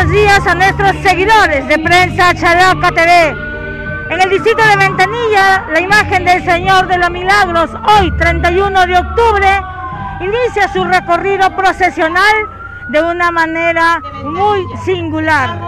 buenos días a nuestros seguidores de Prensa Chalaca TV. En el distrito de Ventanilla, la imagen del Señor de los Milagros, hoy 31 de octubre, inicia su recorrido procesional de una manera muy singular.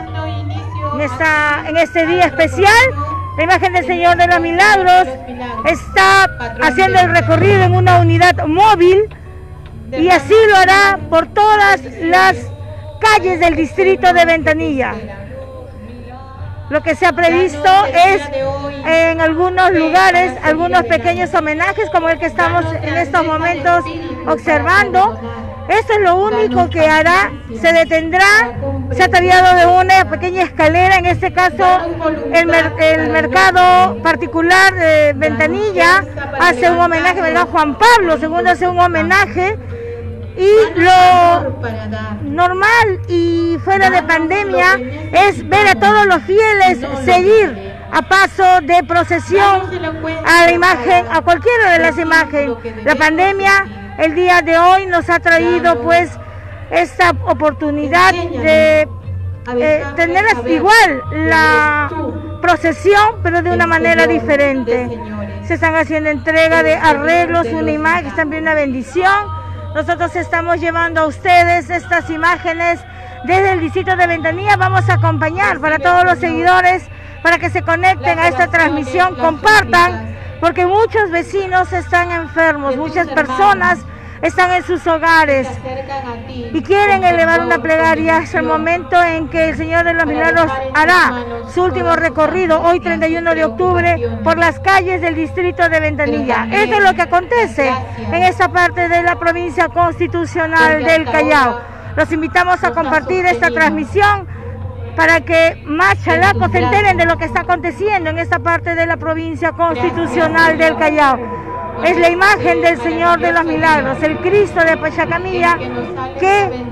En este día especial, la imagen del Señor de los Milagros está haciendo el recorrido en una unidad móvil y así lo hará por todas las calles del distrito de Ventanilla. Lo que se ha previsto es en algunos lugares, algunos pequeños homenajes como el que estamos en estos momentos observando. Esto es lo único que hará, se detendrá, se ha tallado de una pequeña escalera, en este caso el mercado particular de Ventanilla hace un homenaje, ¿verdad? Juan Pablo II hace un homenaje. Y lo normal y fuera de pandemia es ver a todos los fieles seguir a paso de procesión a la imagen, a cualquiera de las imágenes. La pandemia el día de hoy nos ha traído pues esta oportunidad de tener igual la procesión, pero de una manera diferente. Se están haciendo entrega de arreglos, una imagen, también una bendición. Nosotros estamos llevando a ustedes estas imágenes desde el distrito de Ventanilla. Vamos a acompañar para todos los seguidores, para que se conecten a esta transmisión, compartan, porque muchos vecinos están enfermos, muchas personas están en sus hogares y quieren elevar una plegaria. Es el momento en que el Señor de los Milagros hará su último recorrido, hoy 31 de octubre, por las calles del distrito de Ventanilla. Esto es lo que acontece en esta parte de la provincia constitucional del Callao. Los invitamos a compartir esta transmisión para que más chalacos se enteren de lo que está aconteciendo en esta parte de la provincia constitucional del Callao. Es la imagen del Señor de los Milagros, el Cristo de Pachacamilla, que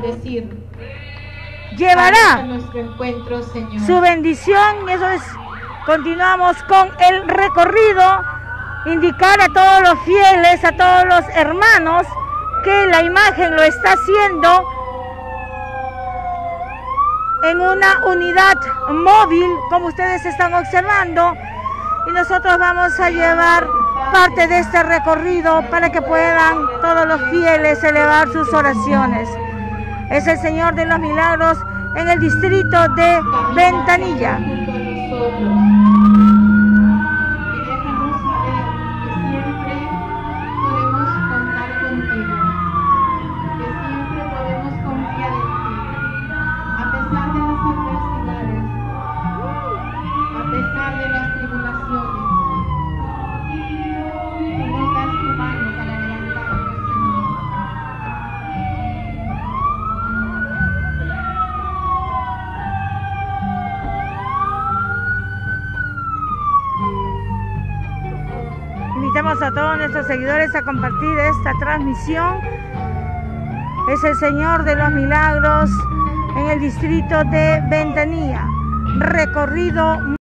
llevará su bendición. Eso es, continuamos con el recorrido, indicar a todos los fieles, a todos los hermanos, que la imagen lo está haciendo en una unidad móvil, como ustedes están observando, y nosotros vamos a llevar parte de este recorrido para que puedan todos los fieles elevar sus oraciones. Es el Señor de los Milagros en el distrito de Ventanilla. Invitamos a todos nuestros seguidores a compartir esta transmisión. Es el Señor de los Milagros en el distrito de Ventanilla. Recorrido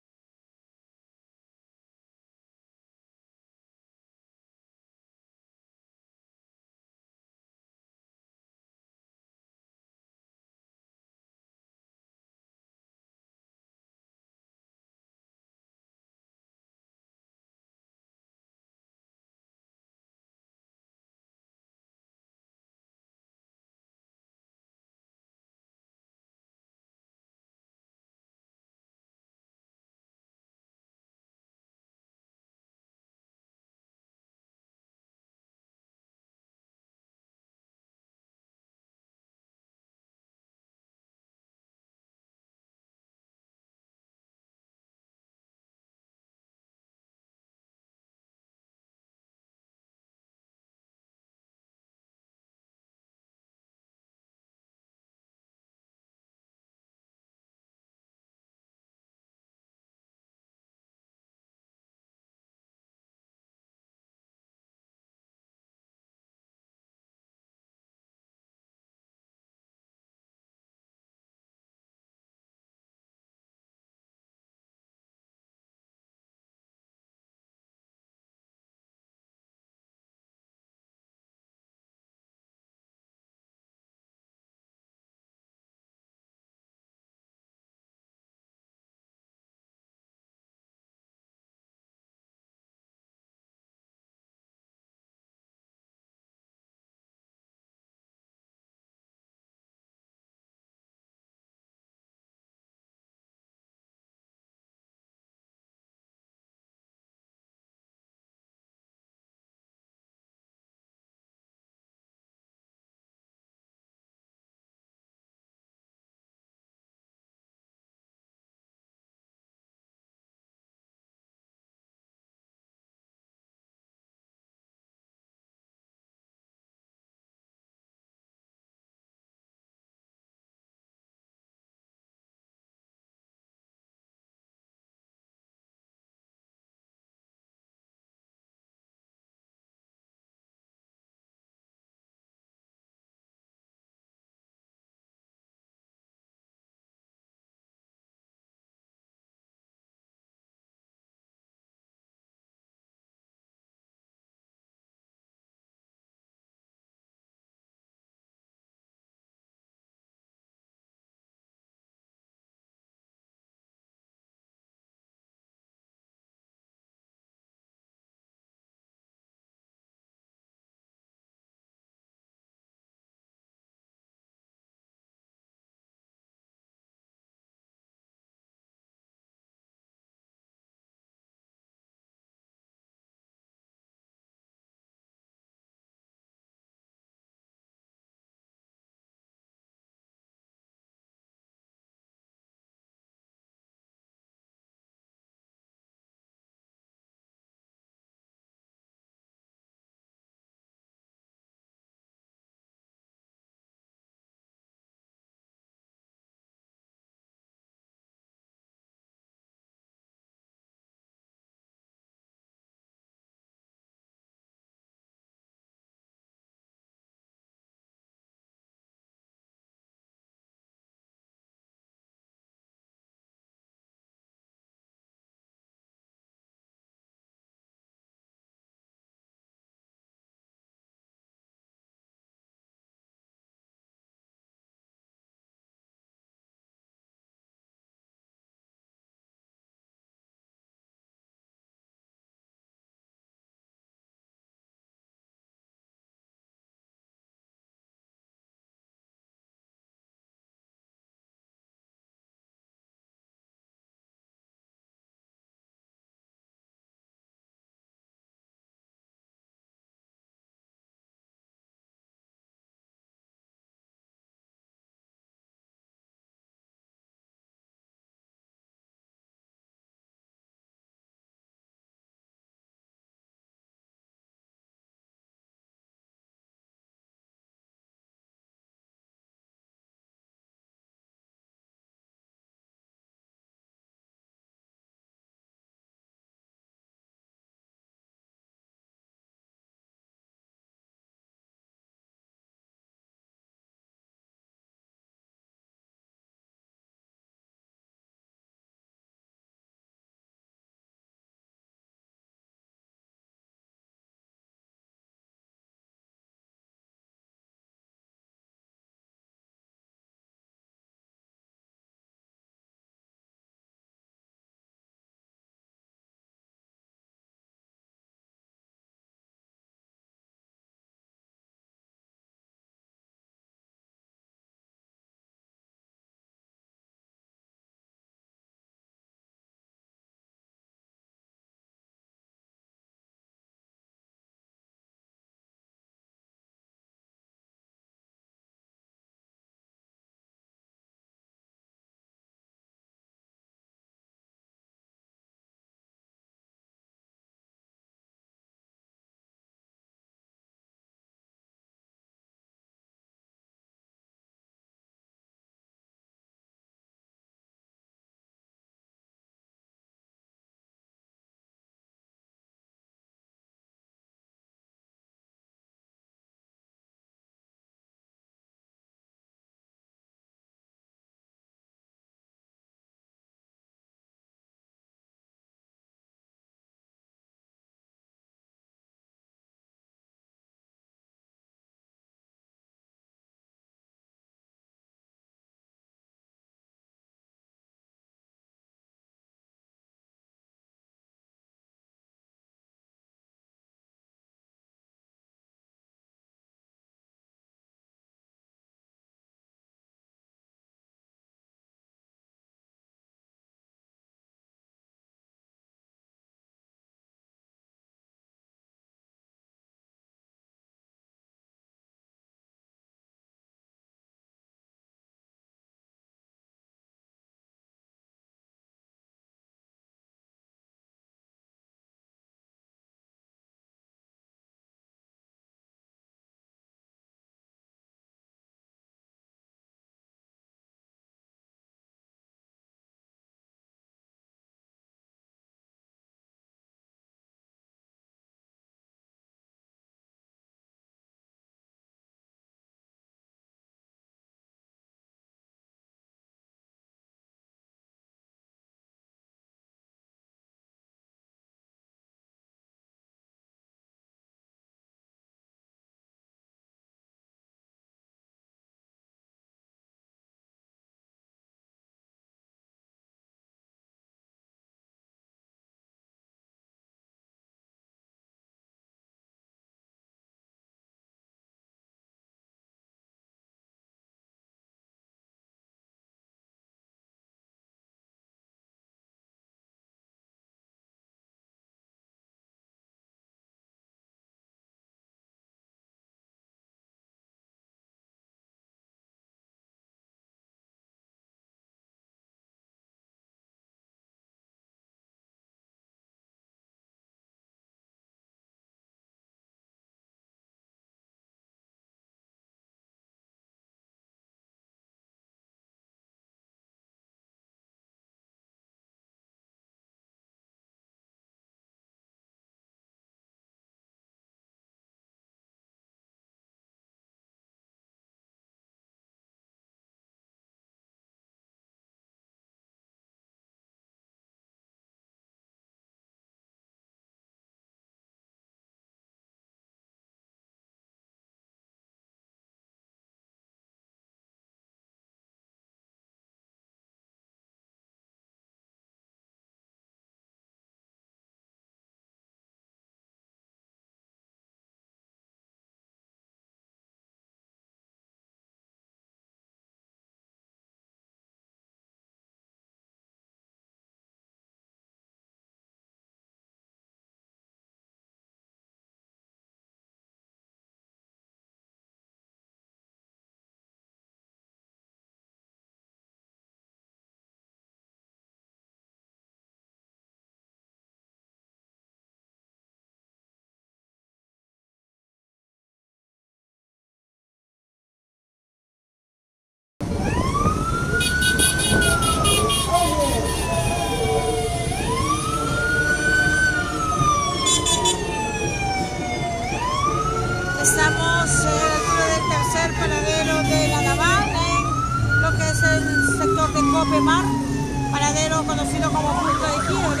Copemar, paradero conocido como punto de quiebre.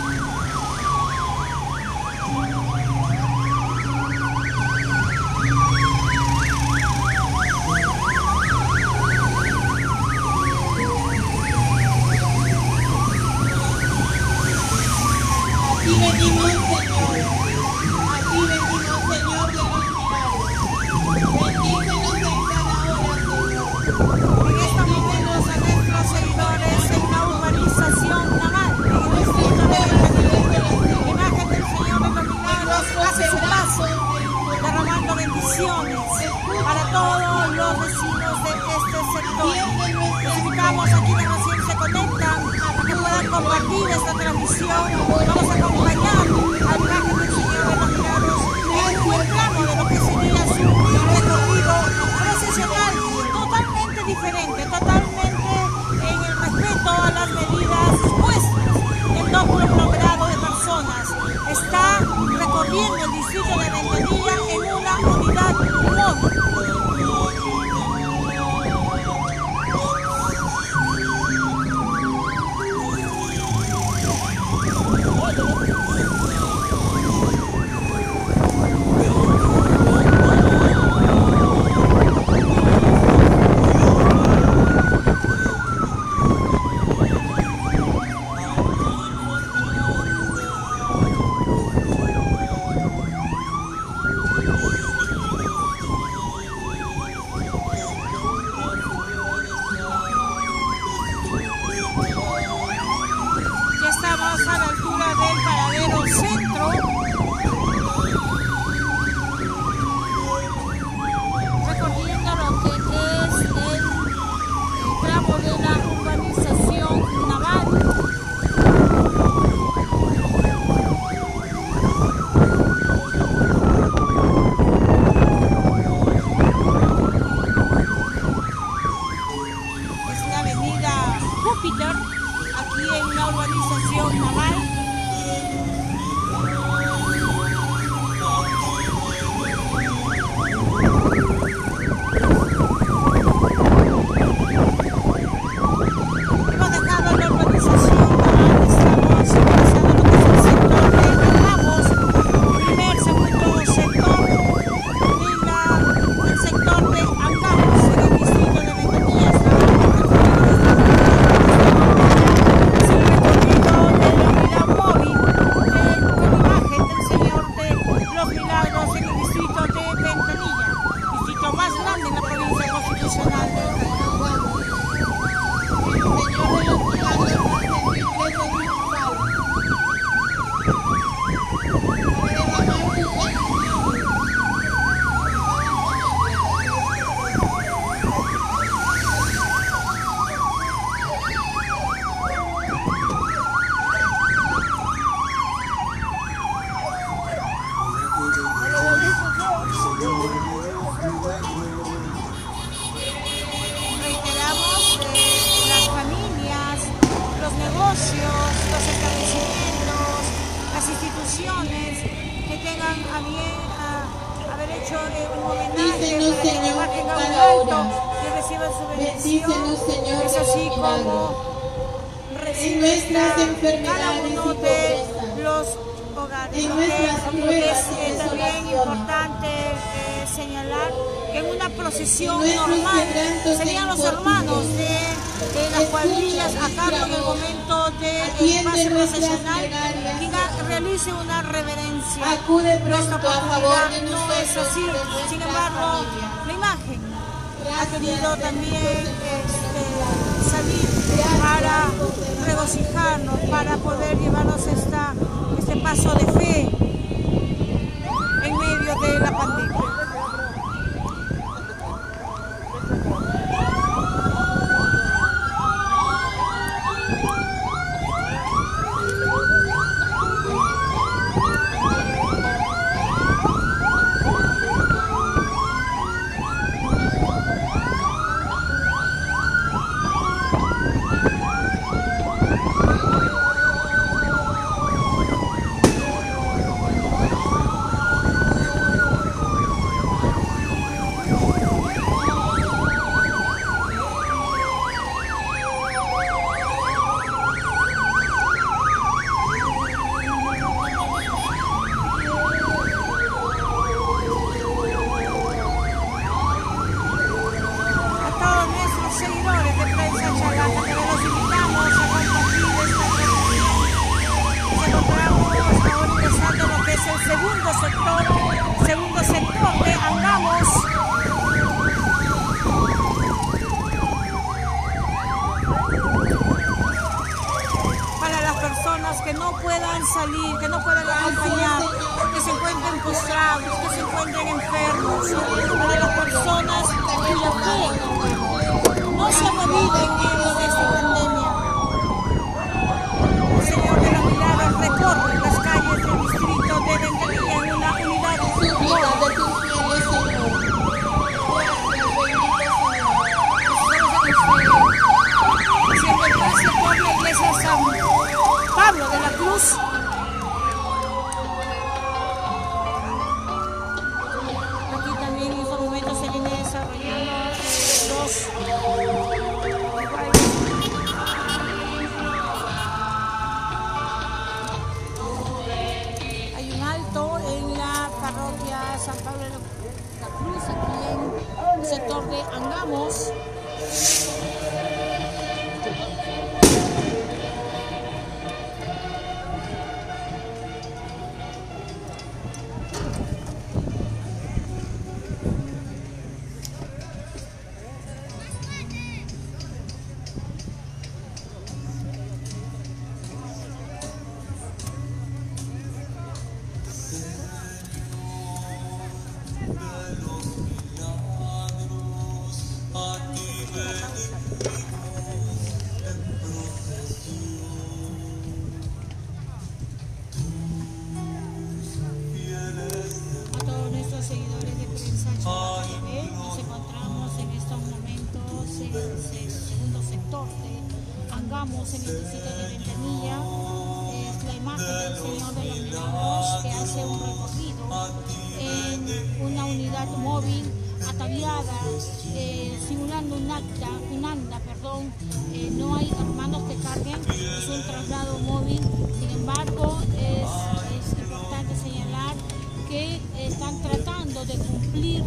Aquí venimos, Señor. Aquí venimos, Señor, de los milagros. Bendícenos en cada hora, Señor. En estos momentos a nuestros seguidores en la urbanización naval, en el distrito de Bentanilla, la imagen del Señor de los Milagros hace su paso, derramando bendiciones para todos los vecinos de este sector. Les invitamos a quienes recién se conectan a que puedan compartir esta transmisión. Vamos a acompañar a la imagen del Señor de los Milagros en un buen plano de lo que sería su recorrido procesional, totalmente diferente, totalmente en el respeto a las medidas puestas. El doble aglomerado de personas está recorriendo el distrito de Bentanilla en una unidad móvil. Ya estamos a la altura del paradero centro, recorriendo lo que es el tramo de la urbanización naval. Es la avenida Júpiter, aquí en la urbanización naval. Hemos dejado la urbanización naval, estamos ingresando lo que es el sector de Ramos, primer, segundo sector, el sector de Angamos, en el distrito de Bentanilla. Es el recorrido de la unidad móvil con imagen del Señor de los Milagros en el distrito de Bentanilla, distrito más grande en la provincia constitucional de Bentanilla. Reiteramos las familias, los negocios, los establecimientos, las instituciones que tengan a bien haber hecho un homenaje Bendícenos, para que la Señor, imagen en haga un cada alto hora. y reciban su bendición. Bendícenos, Señor, Es de así los como milagros. recibe nuestras cada enfermedades uno y de pobreza. los hogares. En Lo nuestras que pruebas es y también desolaciones. importante señalar que en una procesión En nuestros normal quebrantos e serían los infortunios. hermanos de las cuadrillas a cargo en el momento del Atiende pase nuestras procesional plegarias, quien realice una reverencia. Acude Nuestra pronto a favor oportunidad de no nosotros es así. y de nuestra Sin embargo, familia. la imagen ha Gracias, querido también Señor. salir para regocijarnos, para poder llevarnos este paso de fe en medio de la pandemia. que no puedan salir, que no puedan acompañar, que se encuentren postrados, que se encuentren enfermos, para las personas cuya fe no se ha movido en medio de esta pandemia. El Señor de los Milagros recorre las calles del distrito de Ventanilla en una unidad móvil. Haciendo el paso por la iglesia San Pablo de la Cruz. Aquí también en estos momentos se viene desarrollando hay un alto en la parroquia San Pablo de la Cruz, aquí en el sector de Angamos. Angamos en el distrito de Ventanilla. Es la imagen del Señor de los Milagros que hace un recorrido en una unidad móvil ataviada, simulando un anda, no hay hermanos que carguen, es un traslado móvil. Sin embargo, es importante señalar que están tratando de cumplir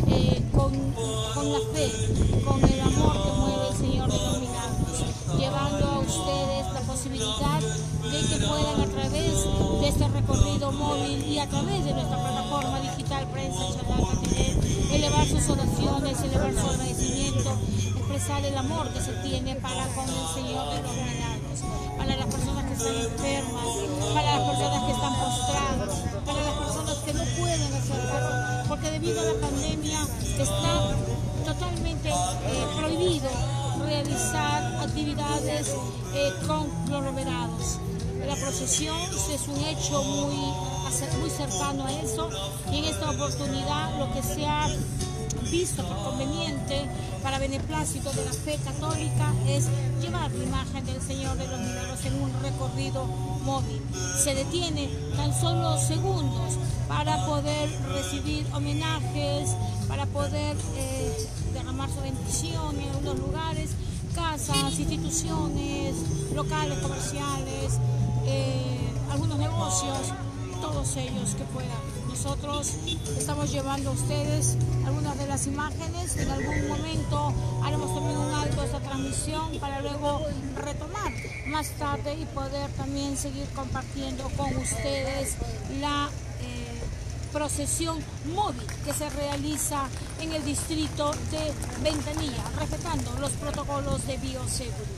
con la fe, con el amor que mueve el Señor de los Milagros, llevando a ustedes la posibilidad de que puedan a través de este recorrido móvil y a través de nuestra plataforma digital Prensa Chalata TV, elevar sus oraciones, elevar su agradecimiento, expresar el amor que se tiene para con el Señor de los Milagros, para las personas que están enfermas, para las personas que están postradas, para las personas que no pueden hacerlo, porque debido a la pandemia está totalmente prohibido realizar actividades con conglomerados. La procesión es un hecho muy cercano a eso, y en esta oportunidad lo que se ha visto por conveniente para beneplácito de la fe católica es llevar la imagen del Señor de los Milagros en un recorrido móvil. Se detiene tan solo segundos para poder recibir homenajes, para poder derramar su bendición en algunos lugares, casas, instituciones, locales comerciales, algunos negocios, todos ellos que puedan. Nosotros estamos llevando a ustedes algunas de las imágenes. En algún momento haremos también un alto a esta transmisión para luego retomar más tarde y poder también seguir compartiendo con ustedes la procesión móvil que se realiza en el distrito de Ventanilla, respetando los protocolos de bioseguridad.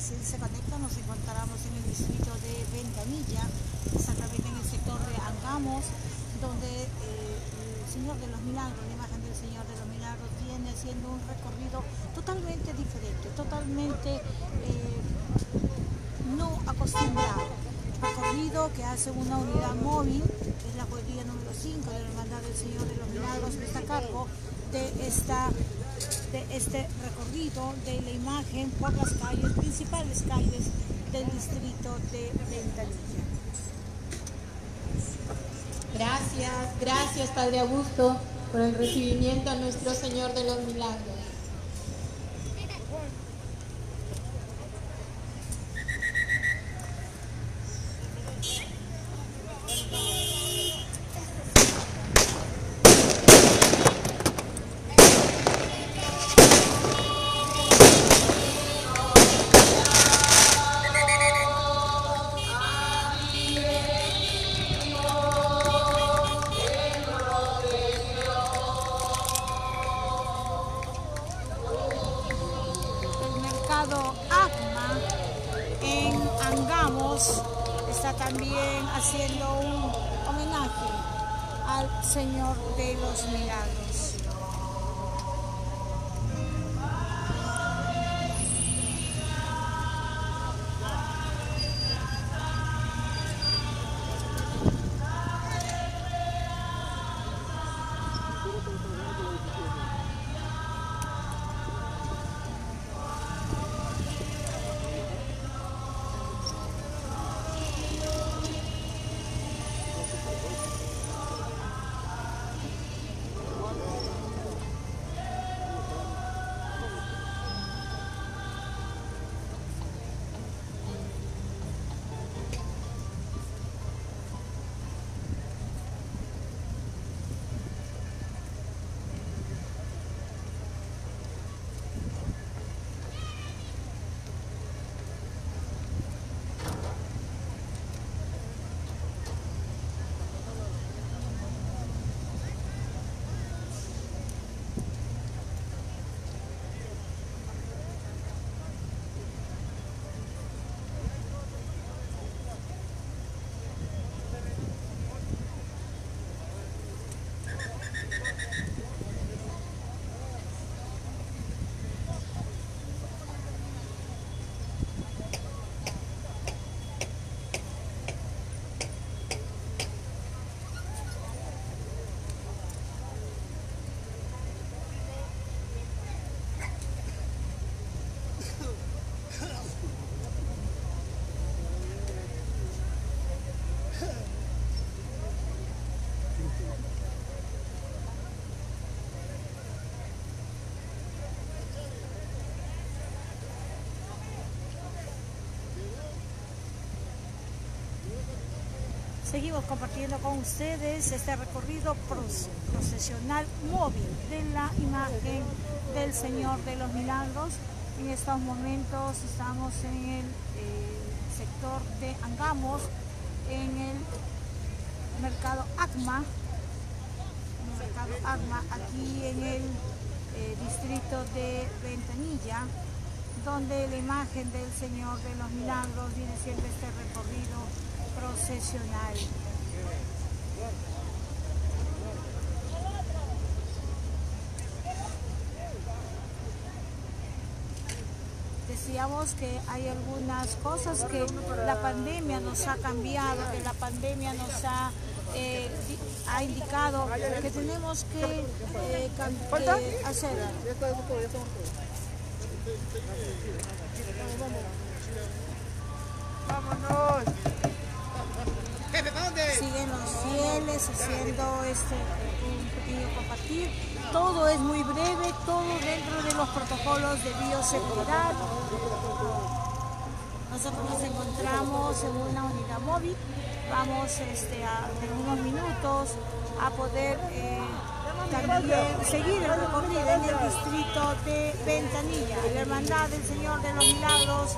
se conectan, nos encontramos en el distrito de Ventanilla, exactamente en el sector de Angamos, donde el Señor de los Milagros, la imagen del Señor de los Milagros, viene haciendo un recorrido totalmente diferente, totalmente no acostumbrado. Recorrido que hace una unidad móvil, que es la cuadrilla número 5 de la Hermandad del Señor de los Milagros, que está a cargo de este recorrido de la imagen por las calles, principales calles del distrito de Ventanilla. Gracias Padre Augusto por el recibimiento a nuestro Señor de los Milagros. ACMA en Angamos está también haciendo un homenaje al Señor de los Milagros. Seguimos compartiendo con ustedes este recorrido procesional móvil de la imagen del Señor de los Milagros. En estos momentos estamos en el sector de Angamos, en el mercado ACMA, aquí en el distrito de Ventanilla, donde la imagen del Señor de los Milagros viene siendo este recorrido procesional. Decíamos que hay algunas cosas que la pandemia nos ha cambiado, que la pandemia nos ha indicado que tenemos que hacer. ¡Vámonos! Siguen los fieles haciendo un pequeño compartir. Todo es muy breve, todo dentro de los protocolos de bioseguridad. Nosotros nos encontramos en una unidad móvil. Vamos en unos minutos a poder también seguir el recorrido en el distrito de Ventanilla, la Hermandad del Señor de los Milagros.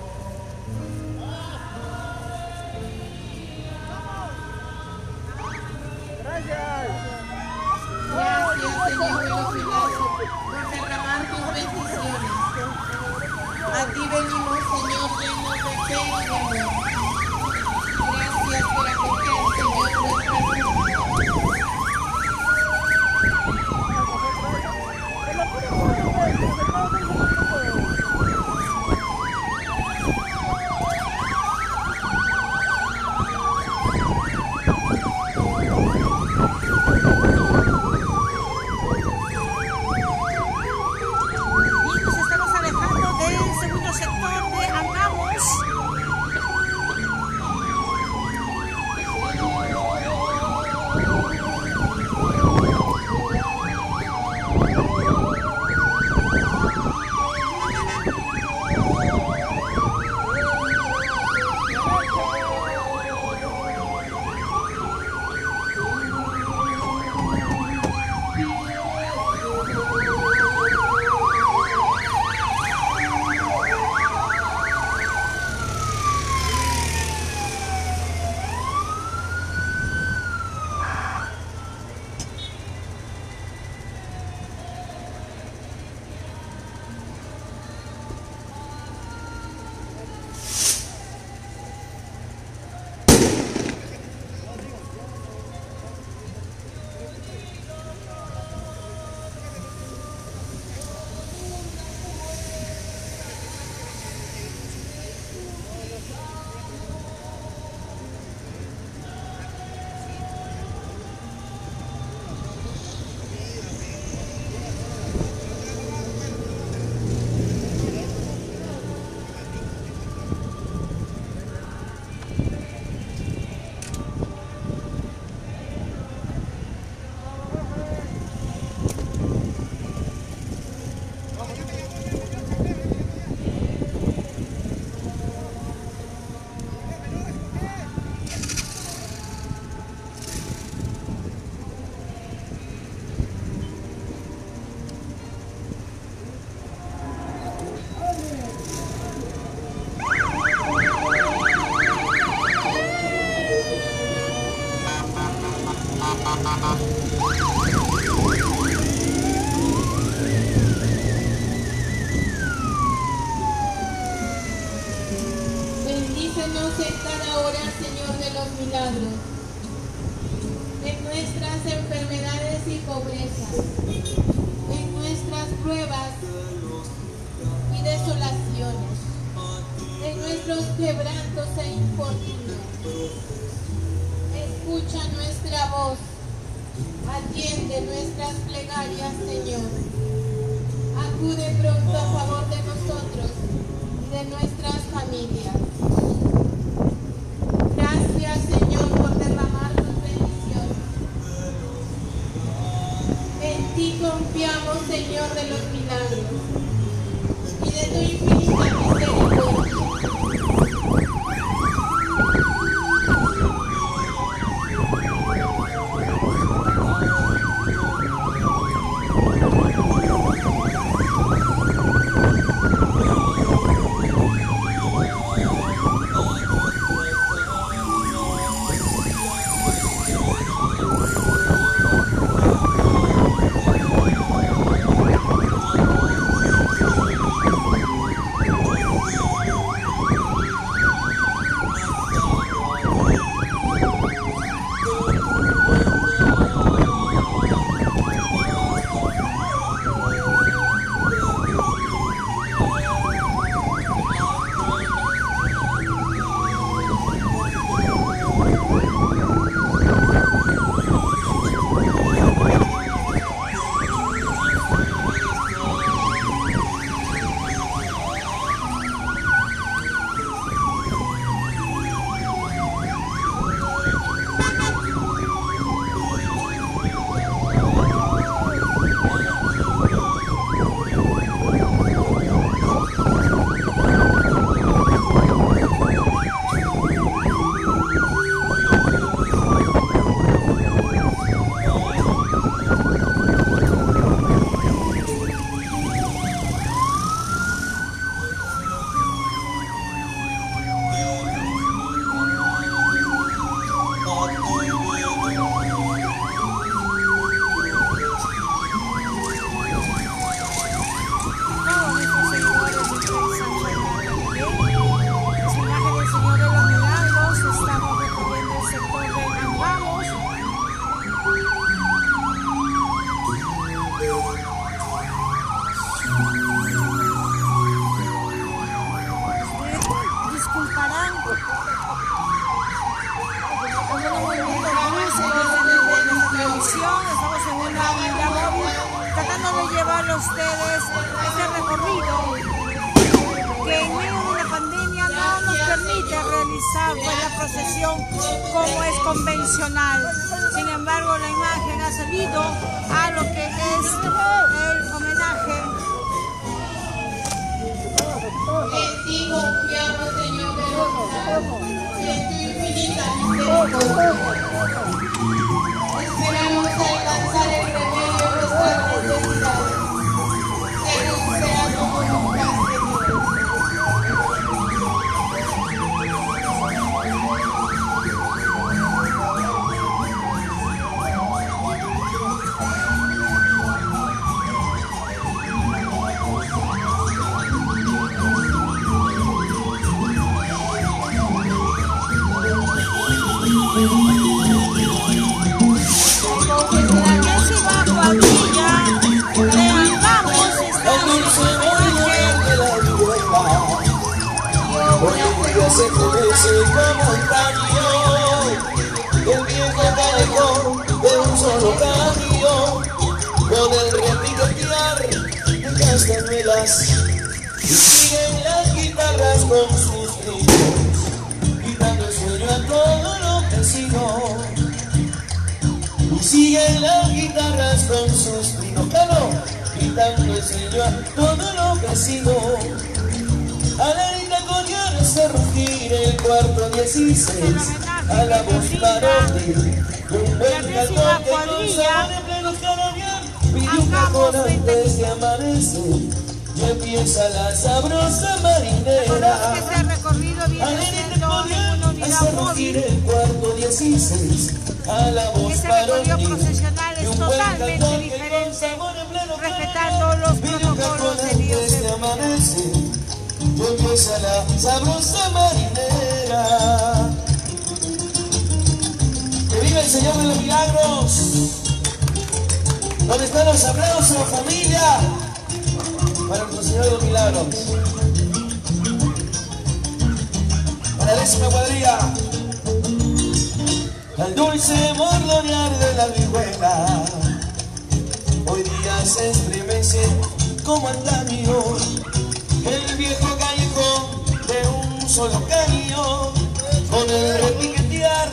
Gracias, Señor de los Milagros, por derramar tus bendiciones. A ti venimos, Señor, llenos de fe y de amor. Gracias por acoger, Señor, nuestra Bendícenos en cada hora, Señor de los milagros, en nuestras enfermedades y pobrezas, en nuestras pruebas y desolaciones, en nuestros quebrantos e infortunios. Escucha nuestra voz, atiende nuestras plegarias, Señor. Acude pronto a favor de nosotros y de nuestras familias. Gracias, Señor, por derramar tus bendiciones. En ti confiamos, Señor de los milagros, y de tu infinita misericordia. ustedes este recorrido que en medio de la pandemia no nos permite realizar pues, la procesión como es convencional. Sin embargo, la imagen ha salido a lo que es el homenaje. En ti confiamos, Señor de los milagros, en tu infinita misericordia. Esperamos alcanzar el remedio de nuestras necesidades, según sea tu voluntad, Se crece como un camión, el viejo callejón de un solo camión, con el repiquetear de castañuelas, y siguen las guitarras con sus gritos, quitando el sueño a todo lo vecino. Y siguen las guitarras con sus gritos, claro, quitando el sueño a todo lo vecino. A rugir el cuarto 16 a la voz varonil, un buen cantón que con sabor en pleno carabiar pidió un cajón antes de amanecer y empieza la sabrosa marinera. Hace rugir el cuarto 16 a la voz varonil, un totalmente diferente, respetando los protocolos de bioseguridad. Y empieza la sabrosa marinera. Que viva el Señor de los Milagros. ¿Dónde están los aplausos, familia? Para nuestro Señor de los Milagros. Para la 10ª cuadrilla. Al dulce mordonear de la vihuela, hoy día se estremece como antaño el viejo callejón de un solo cañón, con el repiquetear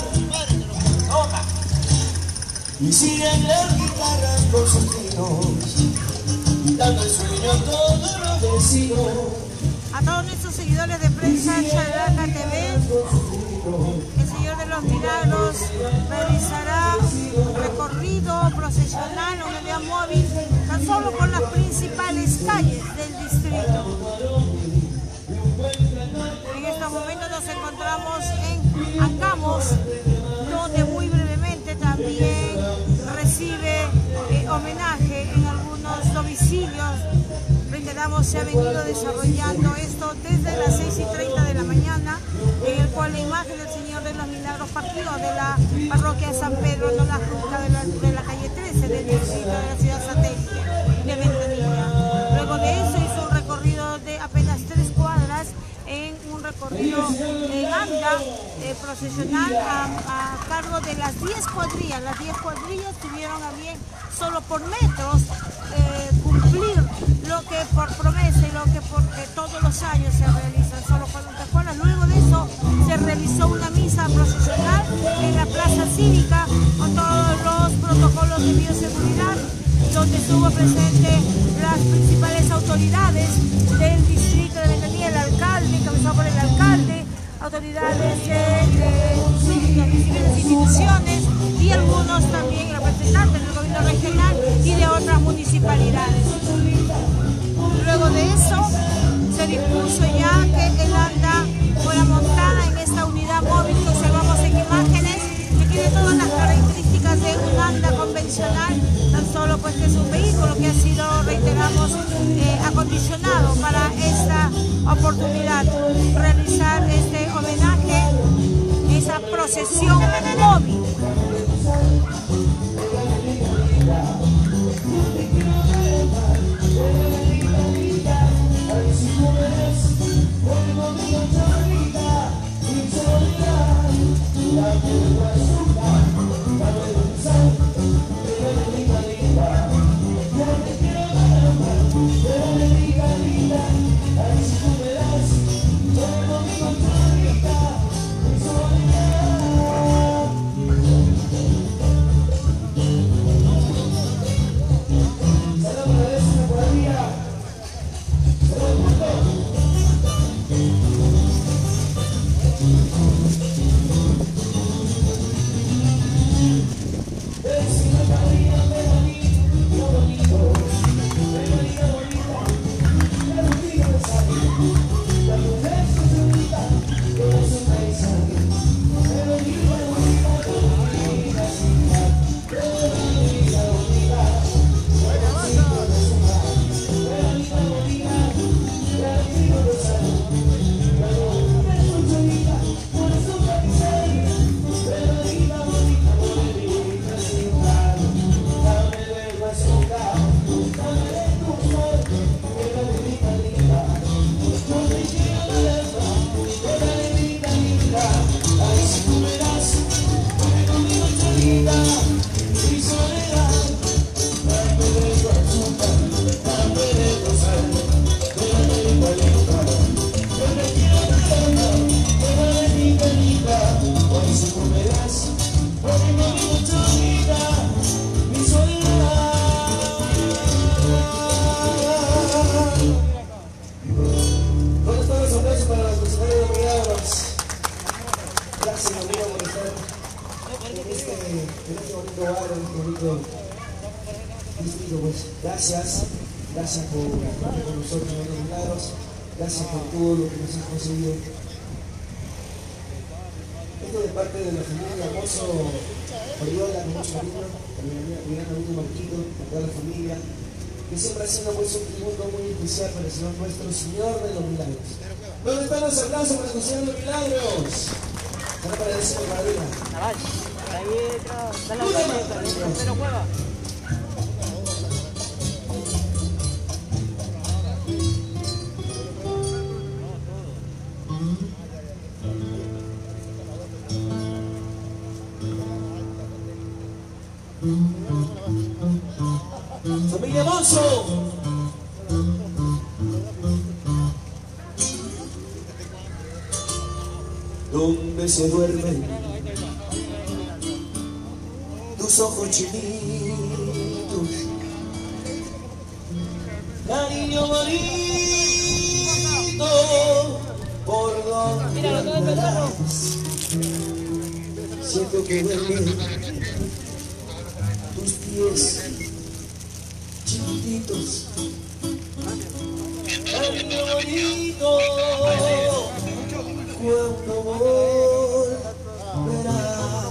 y siguen las guitarras con sus tiros, quitando el sueño a todos los vecinos. A todos nuestros seguidores de prensa Chalaca TV, el Señor de los Milagros realizará un recorrido procesional, una unidad móvil, tan solo por las principales calles del distrito. En estos momentos nos encontramos en Angamos, donde muy brevemente también recibe homenaje en algunos domicilios. Reiteramos, se ha venido desarrollando esto desde las 6:30 de la mañana, en el cual la imagen del Señor de los Milagros partió de la parroquia San Pedro, no la ruta de la calle 13 del distrito de la ciudad satélite de Ventanilla. Luego de eso hizo un recorrido de apenas 3 cuadras, en un recorrido en anda procesional a cargo de las 10 cuadrillas. Las 10 cuadrillas tuvieron a bien solo por metros cumplir lo que por promesa y lo que porque todos los años se realizan solo 40 cuadras. Luego de eso se realizó una misa procesional en la plaza cívica con todos los protocolos de bioseguridad, donde estuvo presente las principales autoridades del distrito de Ventanilla, el alcalde, encabezado por el alcalde, autoridades de diferentes instituciones y algunos también representantes del gobierno regional y de otras municipalidades. Luego de eso se dispuso ya que el anda fuera montada en esta unidad móvil que observamos en imágenes, que tiene todas las características de un anda convencional, tan solo pues que es un vehículo que ha sido, reiteramos, acondicionado para esta oportunidad, realizar este homenaje, esa procesión móvil. en este bonito barrio, en este bonito distrito. Pues gracias por estar con nosotros en los milagros, gracias por todo lo que nos has conseguido. Esto de parte de la familia Mozo Oriola, con mucho cariño, a mi gran amigo Marquito, a toda la familia, que siempre haciendo pues un tributo muy especial para el Señor nuestro Señor de los Milagros. ¿Dónde están los aplausos para el Señor de los Milagros? Ahora para decir maravilla. Pero juega. ¡Familia Mozo! ¿Dónde se duermen tus ojos chinitos? Cariño bonito, ¿por dónde andarás? Siento que duermen tus pies chiquititos. Cariño bonito, cuando volverás.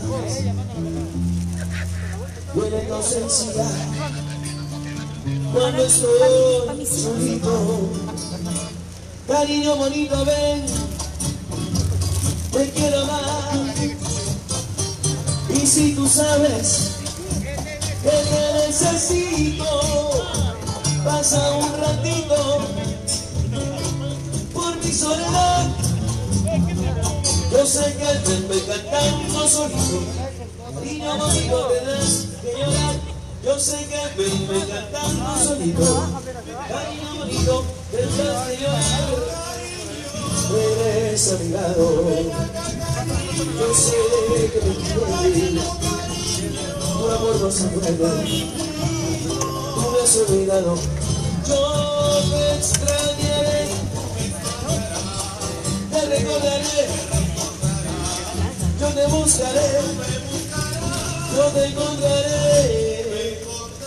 Duele la ausencia cuando estoy solito. Cariño bonito, ven, te quiero más. Y si tú sabes que te necesito, pasa un ratito por mi soledad. Yo sé que el verme cantando solito, cariño bonito, tendrás que llorar. Yo sé que el verme cantando solito, cariño bonito, tendrás que llorar. Eres a mi lado, yo sé que me quieres, tu amor no se puede, tú me has olvidado. Yo te extrañaré, te recordaré, yo te buscaré, yo te encontraré,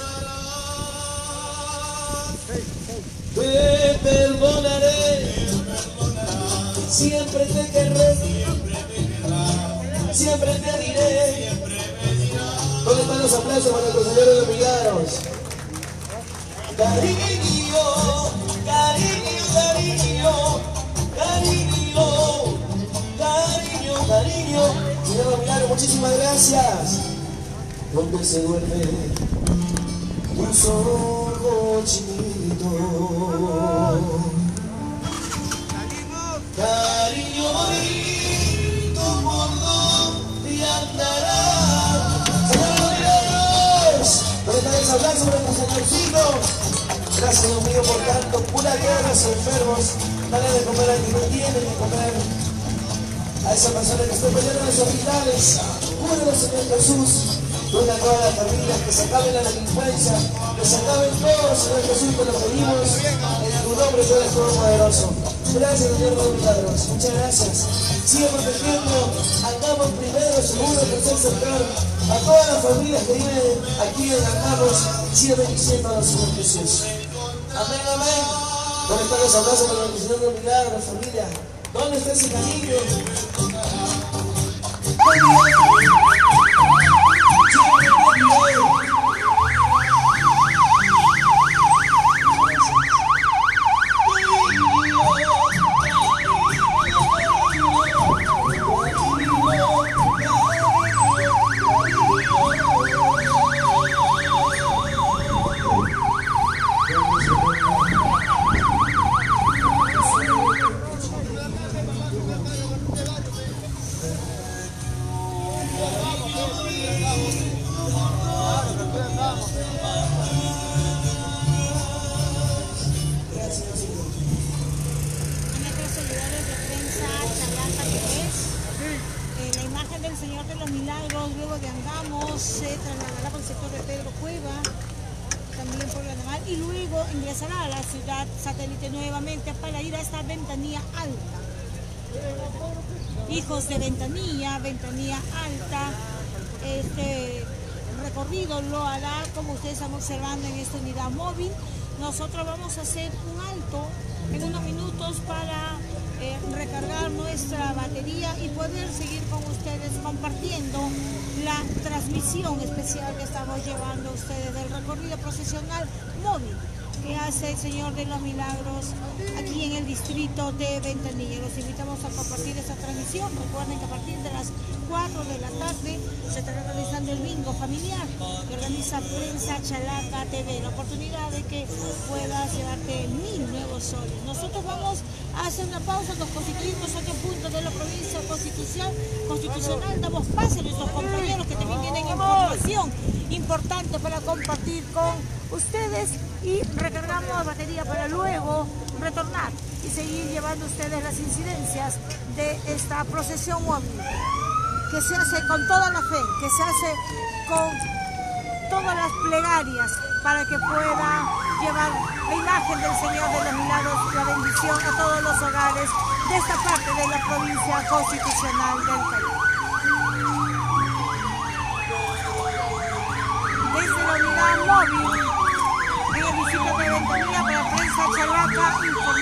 te perdonaré, siempre te querré, siempre te diré. ¿Dónde están los aplausos para nuestro Señor de los Milagros? Cariño, cariño, cariño, cariño, cariño, cariño. Señor de los Milagros, muchísimas gracias. ¿Dónde se duerme tus ojos chinitos? Cariño bonito, por dónde andarás. Señor de los Milagros, ¿dónde están los aplausos para nuestro Señorcito? Gracias, Dios mío, por tanto, pura guerra a los enfermos. Dale de comer al que no tiene de comer. A esa persona que está peleando en los hospitales, cúbrelo, Señor Jesús. Cura a todas las familias, que se acaben la delincuencia, que se acaben todos, Señor Jesús, te lo pedimos. En tu nombre, tú eres todopoderoso. Gracias, Señor de los Milagros. Muchas gracias. Sigue protegiendo. Andamos primero, segundo, tercer sector. A todas las familias que viven aquí en Andamos, sigue bendiciendo a los Señor Jesús. Amén, amén. ¿Dónde están los abrazos para el Señor de los Milagros, familia? ¿Dónde está ese cariño? Y luego ingresará a la ciudad satélite nuevamente para ir a esta ventanilla alta. Hijos de ventanilla alta, recorrido lo hará, como ustedes están observando en esta unidad móvil. Nosotros vamos a hacer un alto en unos minutos para recargar nuestra batería y poder seguir con ustedes compartiendo la transmisión especial que estamos llevando a ustedes del recorrido procesional móvil que hace el Señor de los Milagros aquí en el distrito de Ventanilla. Los invitamos a compartir esta transmisión. Recuerden que a partir de las 4 de la tarde se estará realizando el bingo familiar que organiza Prensa Chalaca TV. La oportunidad de que puedas llevarte 1000 nuevos soles. Nosotros vamos a hacer una pausa, nos constituimos a otro punto de la provincia constitucional. Damos pase a nuestros compañeros que también tienen información importante para compartir con ustedes y recargamos la batería para luego retornar y seguir llevando a ustedes las incidencias de esta procesión móvil que se hace con toda la fe, que se hace con todas las plegarias para que pueda llevar la imagen del Señor de los Milagros, la bendición a todos los hogares de esta parte de la provincia constitucional del país. Desde la unidad móvil en el distrito de Ventanilla para Prensa Chalaca,